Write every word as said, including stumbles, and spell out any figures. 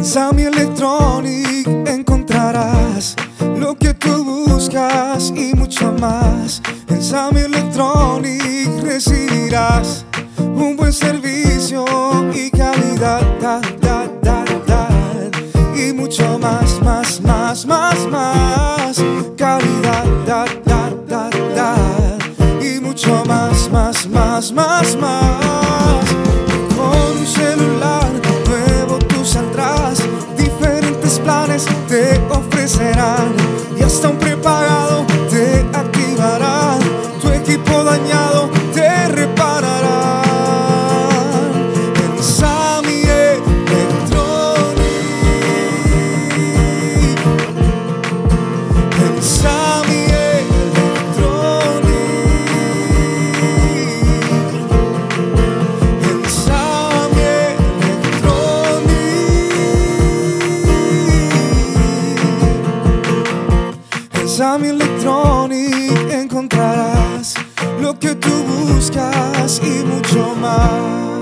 Sammy Electronic encontrarás lo que tú buscas y mucho más. En Sammy Electronic recibirás un buen servicio y calidad, da, da, da, da, y mucho más, más, más, más, más calidad, da, da, da, da, y mucho más, más, más, más, más. Con un celular nuevo tú saldrás, diferentes planes te ofrecerán y hasta un prepagado te activarán. Tu equipo dañado te repararán. En Sammy Electronic, en Sammy Electronic, en Sammy Electronic, en Sammy Electronic encontrarás lo que tú buscas y mucho más.